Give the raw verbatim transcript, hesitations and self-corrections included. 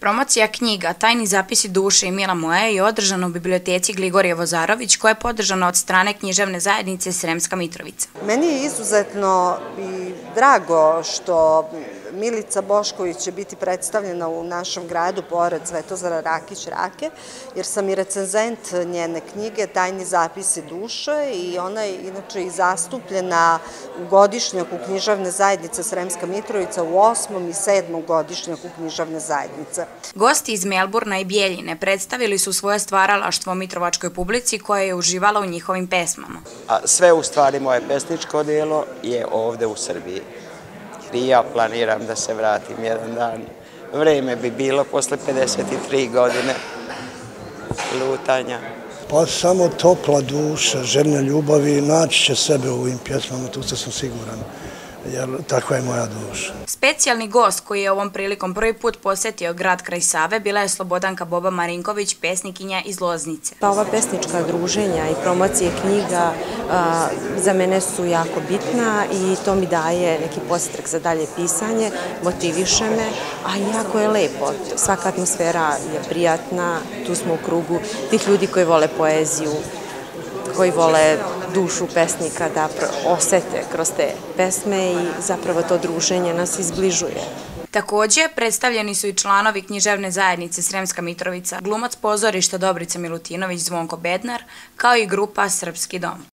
Promocija knjiga Tajni zapisi duše i mila moja je održana u biblioteci Gligorije Vozarović, koja je podržana od strane književne zajednice Sremska Mitrovica. Meni je izuzetno i drago što Milica Bošković će biti predstavljena u našem gradu pored Svetozara Rakić-Rake, jer sam i recenzent njene knjige Tajni zapisi duše i ona je inače i zastupljena u godišnjaku književne zajednice Sremska Mitrovica u osmom i sedmom godišnjaku književne zajednice. Gosti iz Melburna i Bijeljine predstavili su svoje stvaralaštvo mitrovačkoj publici koja je uživala u njihovim pesmama. A sve u stvari moje pesničko delo je ovde u Srbiji. I ja planiram da se vratim jedan dan. Vreme bi bilo posle pedeset tri godine lutanja. Pa samo topla duša, željna ljubavi, naći će sebe u ovim pjesmama, tu sam siguran, jer takva je moja duša. Specijalni gost koji je ovom prilikom prvi put posjetio grad kraj Save bila je Slobodanka Boba Marinković, pesnikinja iz Loznice. Pa ova pesnička druženja i promocije knjiga a, za mene su jako bitna i to mi daje neki podstrek za dalje pisanje, motiviše me, a jako je lepo. Svaka atmosfera je prijatna, tu smo u krugu tih ljudi koji vole poeziju, koji vole dušu pesnika da osete kroz te pesme i zapravo to druženje nas izbližuje. Također, predstavljeni su i članovi književne zajednice Sremska Mitrovica, glumac pozorišta Dobrica Milutinović Zvonko Bednar, kao i grupa Srpski dom.